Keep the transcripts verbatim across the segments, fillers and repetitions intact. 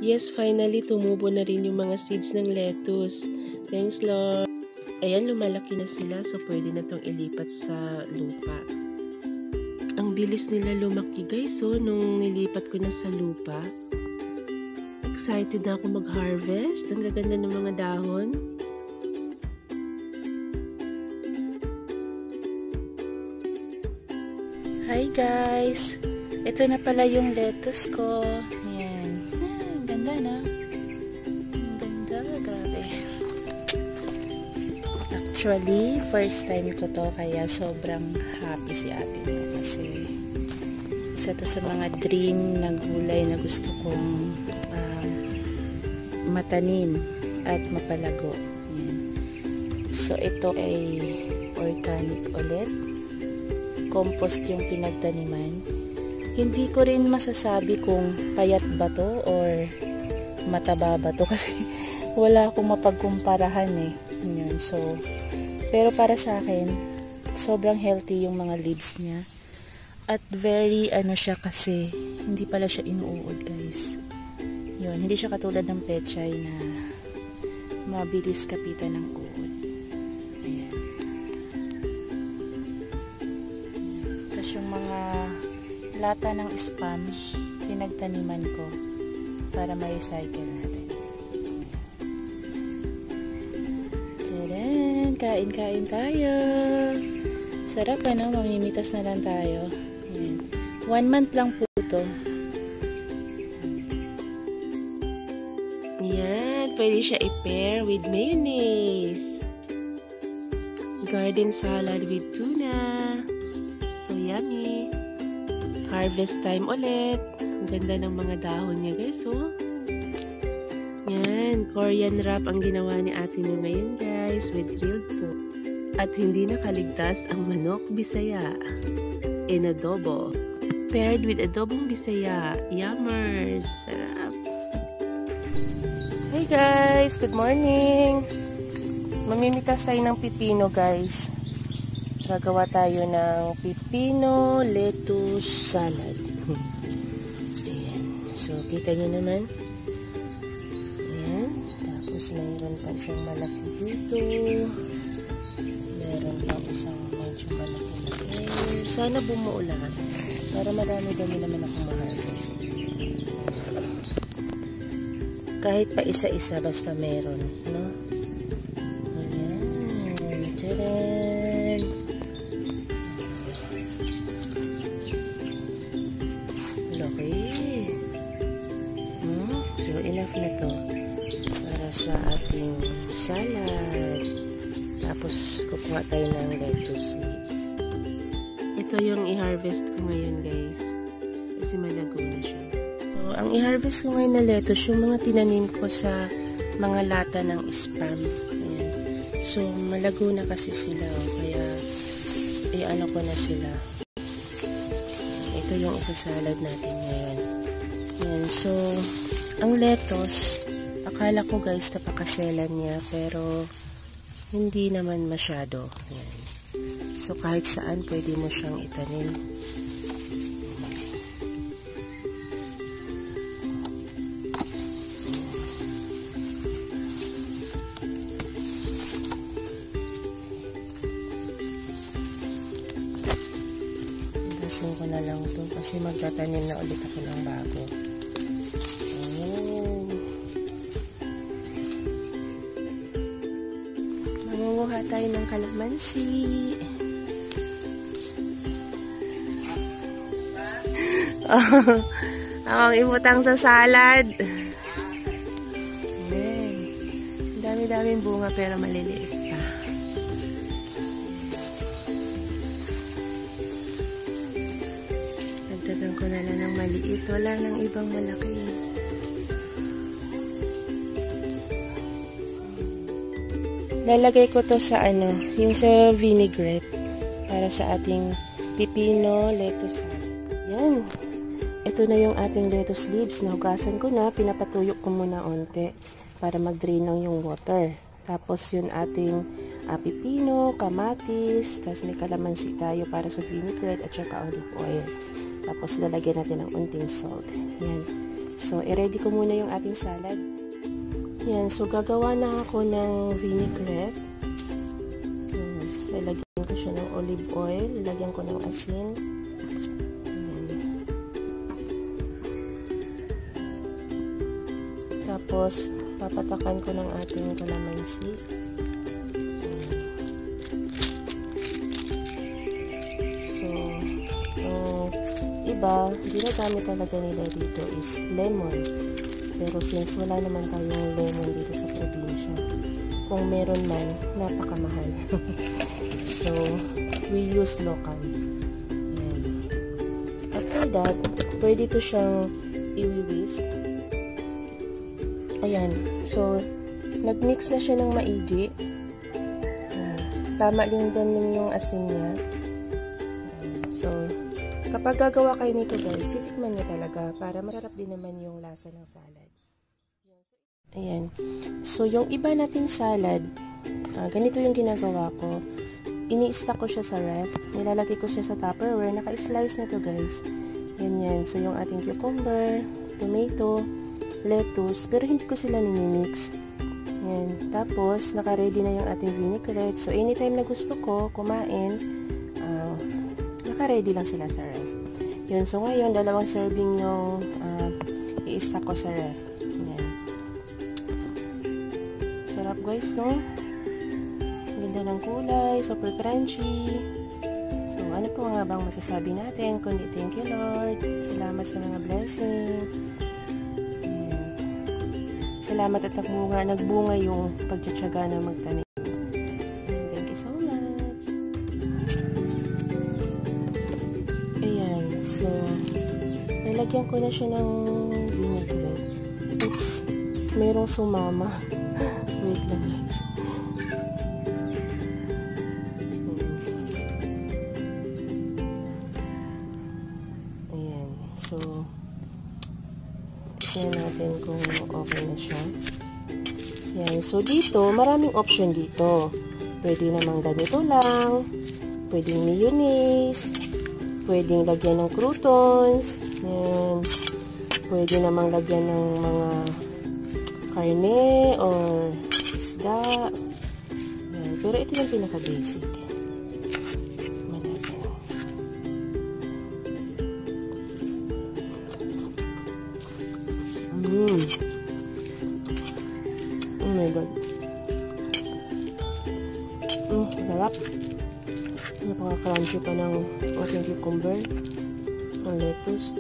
Yes, finally tumubo na rin yung mga seeds ng lettuce. Thanks Lord. Ayan, lumalaki na sila so pwede na tong ilipat sa lupa. Ang bilis nila lumaki guys, so nung nilipat ko na sa lupa. Excited na ako mag-harvest. Ang gaganda ng mga dahon. Hi guys! Ito na pala yung lettuce ko. Ayan. Ah, ang ganda na. Ang ganda. Grabe. Actually, first time ko to kaya sobrang happy si ate mo kasi isa to sa mga dream na gulay na gusto kong um, matanim at mapalago. Ayan. So, ito ay organic ulit. Compost yung pinagtaniman. Hindi ko rin masasabi kung payat ba to or mataba ba to kasi wala akong mapagkumparahan eh. Yun. So, pero para sa akin, sobrang healthy yung mga leaves niya. At very ano siya kasi hindi pala siya inuud guys. Yun, hindi siya katulad ng pechay na mabilis kapitan ng uod. Ayan. Tapos yung mga lata ng spam, pinagtaniman ko para ma-recycle natin. Tadaan! Kain-kain tayo! Sarap ano, mamimitas na lang tayo. Ayan. One month lang po ito. Yan, pwede siya i-pair with mayonnaise. Garden salad with tuna. So yummy! Harvest time ulit. Ang ganda ng mga dahon niya guys, oh. Yan, Korean wrap ang ginawa ni ate niyo ngayon guys with grilled pork. At hindi nakaligtas ang manok Bisaya in adobo. Paired with adobong Bisaya. Yummers! Sarap! Hey guys! Good morning! Mamimitas tayo ng pipino guys. Gagawa tayo ng pipino lettuce salad. Ayan. So, kita nyo naman. Ayan. Tapos, mayroon pa isang malaki dito. Meron pa isang medyo malaki-laki. Sana bumuo lahat. Para marami-dami naman akong ma-harvest. Kahit pa isa-isa, basta meron. No? Ayan. Tadaan! Okay. Hmm? So, enough na to para sa ating salad. Tapos, kukuha tayo ng lettuce leaves. Ito yung i-harvest ko ngayon, guys. Kasi malago na siya. So, ang i-harvest ko ngayon na lettuce, yung mga tinanim ko sa mga lata ng spam. Ayan. So, malago na kasi sila. Oh. Kaya, i-ano ko na sila. Ito yung isasalad natin ngayon. Yan. So, ang lettuce, akala ko guys napakaselan niya, pero hindi naman masyado. Yan. So, kahit saan pwede mo siyang itanim. Gusto ko na lang ito kasi magtatanim na ulit ako ng bago. Ayan. Mangunguha tayo ng kalamansi. Oh, ang imutang sa salad. Ayan. Dami-daming bunga pero maliliit pa. Nagdagan ko na lang ng maliit. Wala nang ibang malaki. Lalagay ko to sa ano, yung sa vinaigrette para sa ating pipino, lettuce. Yan. Ito na yung ating lettuce leaves. Nahugasan ko na. Pinapatuyok ko muna onte para mag-drain ng yung water. Tapos yung ating uh, pipino, kamatis, tapos may kalamansi tayo para sa vinaigrette at saka olive oil. Tapos lalagyan natin ng unting salt. Yan. So, i-ready ko muna yung ating salad. Yan, so gagawa na ako ng vinaigrette. Hmm, lalagyan ko siya ng olive oil, lalagyan ko ng asin. Yan. Tapos, papatakan ko ng ating kalamansi. So, yung iba, ginagamit talaga nila dito is lemon. Pero since wala naman tayong lemon dito sa probinsya, kung meron man, napakamahal. So, we use local. Ayan. After that, pwede to siyang i-whisk. Ayan. So, nag-mix na siya ng maigi. Ayan. Tama din din yung asin niya. Ayan. So, kapag gagawa kayo nito guys, titikman niyo talaga para masarap din naman yung lasa ng salad. Ayan. So, yung iba nating salad, uh, ganito yung ginagawa ko. Ini-stack ko siya sa ref. Nilalagay ko siya sa Tupperware. Naka-slice na to guys. Ganyan. So, yung ating cucumber, tomato, lettuce. Pero hindi ko sila mini-mix. Ayan. Tapos, naka-ready na yung ating vinaigrette. So, anytime na gusto ko kumain, uh, naka-ready lang sila sa ref. Yun. So, ngayon, dalawang serving yung uh, i-stack ko sa ref. Ayan. Sarap guys, no? Ganda ng kulay, super crunchy. So, ano po nga bang masasabi natin? Kundi thank you Lord. Salamat sa mga blessing. Ayan. Salamat at nagbunga, nagbunga yung pagtsatsaga na magtanim. Ayan, thank you so much. Ayan, so, nalagyan ko na siya ng vinaigrette. Oops, merong sumama. Wait lang guys. Ayan. So, tignan natin kung okay na siya. Ayan. So, dito, maraming option dito. Pwede namang ganito lang. Pwedeng mayonnaise. Pwedeng lagyan ng croutons. Ayan. Pwede namang lagyan ng mga karne or isda. Yan. Pero ito yung pinaka-basic. Malaki. Mmm. Oh my God. Mmm, sarap. Napaka-crunchy pa ng ating cucumber. Ang lettuce.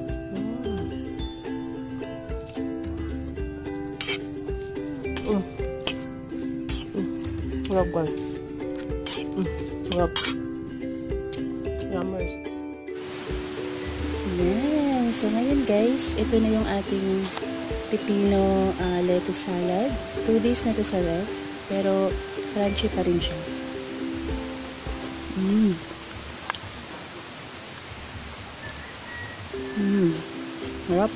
Mm. Mm. Sarap guys. Mm. Sarap. Yummers. Yan. So ngayon guys, ito na yung ating pipino uh, lettuce salad. Two days na to sa ref. Pero crunchy pa rin siya. Mmm. Mmm. Sarap.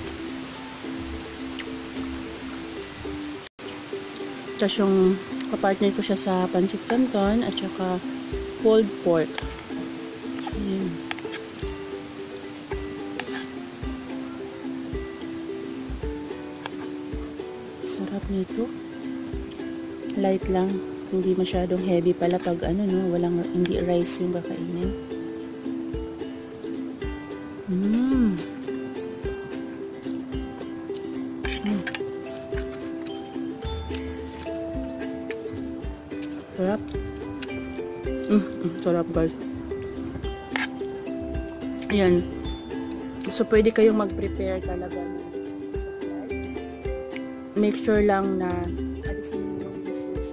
Tapos yung kapartner ko siya sa pancit canton at saka pulled pork. Ayan. Sarap nito. Light lang. Hindi masyadong heavy pala pag ano no, walang hindi rice yung kakainin. Mmm. Mm. Sarap. Mm, mm, sarap guys. Ayan. So, pwede kayong mag-prepare talaga ng salad. Make sure lang na alisin yung disease.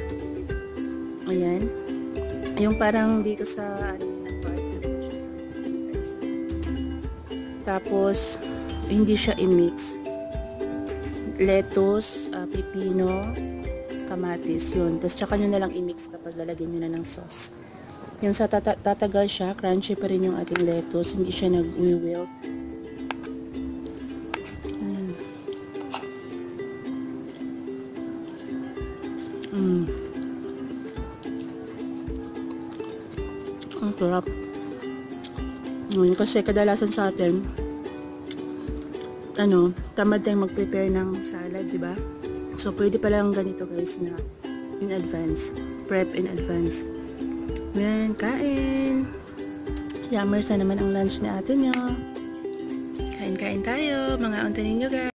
Ayan. Yung parang dito sa ano, tapos, hindi siya i-mix. Lettuce, uh, pipino, kamatis, yun. Tapos, tsaka nyo na lang i-mix kapag lalagyan nyo na ng sauce. Yun, sa tata tatagal siya, crunchy pa rin yung ating lettuce. Hindi siya nag-wilt. Mm. Mm. Ang sarap. Yun, kasi kadalasan sa atin, ano, tamad tayong mag-prepare ng salad, di ba? So, pwede pala ang ganito guys na in advance. Prep in advance. Yan, kain. Yummers na naman ang lunch na atin nyo. Kain-kain tayo, mga unta ninyo guys.